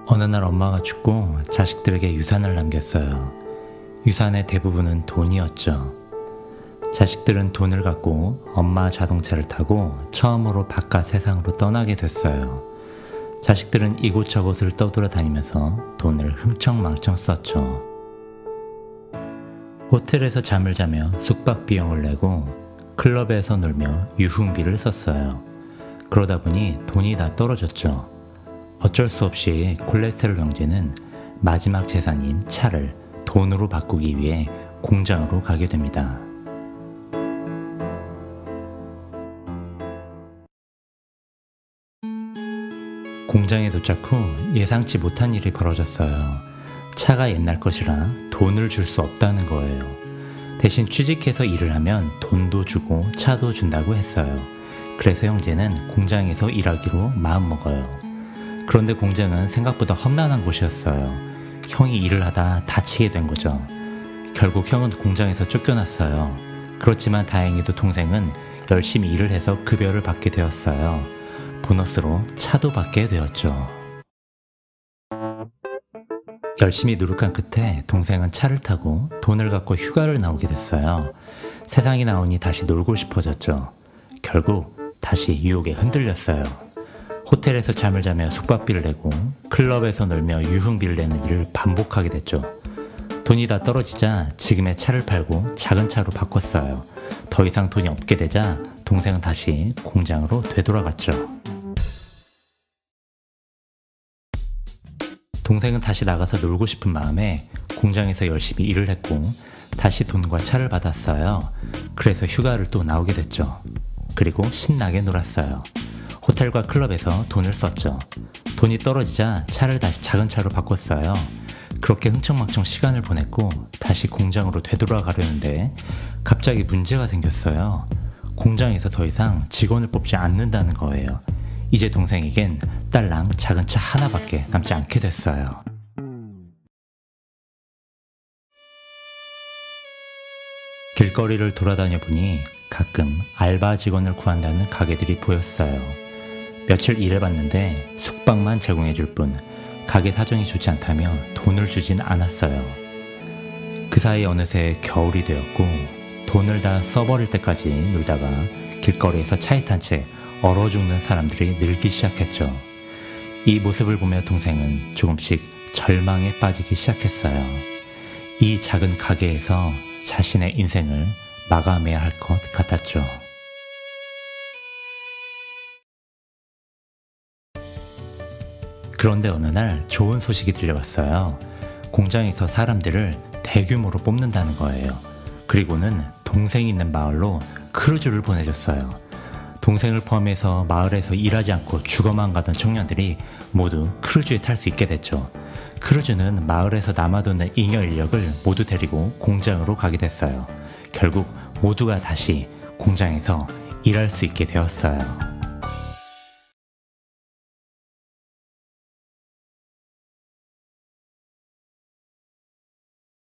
어느 날 엄마가 죽고 자식들에게 유산을 남겼어요. 유산의 대부분은 돈이었죠. 자식들은 돈을 갖고 엄마 자동차를 타고 처음으로 바깥 세상으로 떠나게 됐어요. 자식들은 이곳저곳을 떠돌아다니면서 돈을 흥청망청 썼죠. 호텔에서 잠을 자며 숙박 비용을 내고 클럽에서 놀며 유흥비를 썼어요. 그러다 보니 돈이 다 떨어졌죠. 어쩔 수 없이 콜레스테롤 형제는 마지막 재산인 차를 돈으로 바꾸기 위해 공장으로 가게 됩니다. 공장에 도착 후 예상치 못한 일이 벌어졌어요. 차가 옛날 것이라 돈을 줄 수 없다는 거예요. 대신 취직해서 일을 하면 돈도 주고 차도 준다고 했어요. 그래서 형제는 공장에서 일하기로 마음먹어요. 그런데 공장은 생각보다 험난한 곳이었어요. 형이 일을 하다 다치게 된 거죠. 결국 형은 공장에서 쫓겨났어요. 그렇지만 다행히도 동생은 열심히 일을 해서 급여를 받게 되었어요. 보너스로 차도 받게 되었죠. 열심히 노력한 끝에 동생은 차를 타고 돈을 갖고 휴가를 나오게 됐어요. 세상이 나오니 다시 놀고 싶어졌죠. 결국 다시 유혹에 흔들렸어요. 호텔에서 잠을 자며 숙박비를 내고 클럽에서 놀며 유흥비를 내는 일을 반복하게 됐죠. 돈이 다 떨어지자 지금의 차를 팔고 작은 차로 바꿨어요. 더 이상 돈이 없게 되자 동생은 다시 공장으로 되돌아갔죠. 동생은 다시 나가서 놀고 싶은 마음에 공장에서 열심히 일을 했고 다시 돈과 차를 받았어요. 그래서 휴가를 또 나오게 됐죠. 그리고 신나게 놀았어요. 호텔과 클럽에서 돈을 썼죠. 돈이 떨어지자 차를 다시 작은 차로 바꿨어요. 그렇게 흥청망청 시간을 보냈고 다시 공장으로 되돌아가려는데 갑자기 문제가 생겼어요. 공장에서 더 이상 직원을 뽑지 않는다는 거예요. 이제 동생에겐 딸랑 작은 차 하나밖에 남지 않게 됐어요. 길거리를 돌아다녀 보니 가끔 알바 직원을 구한다는 가게들이 보였어요. 며칠 일해봤는데 숙박만 제공해줄 뿐 가게 사정이 좋지 않다며 돈을 주진 않았어요. 그 사이 어느새 겨울이 되었고 돈을 다 써버릴 때까지 놀다가 길거리에서 차에 탄 채 얼어 죽는 사람들이 늘기 시작했죠. 이 모습을 보며 동생은 조금씩 절망에 빠지기 시작했어요. 이 작은 가게에서 자신의 인생을 마감해야 할 것 같았죠. 그런데 어느 날 좋은 소식이 들려왔어요. 공장에서 사람들을 대규모로 뽑는다는 거예요. 그리고는 동생이 있는 마을로 크루즈를 보내줬어요. 동생을 포함해서 마을에서 일하지 않고 죽어만 가던 청년들이 모두 크루즈에 탈 수 있게 됐죠. 크루즈는 마을에서 남아도는 잉여 인력을 모두 데리고 공장으로 가게 됐어요. 결국 모두가 다시 공장에서 일할 수 있게 되었어요.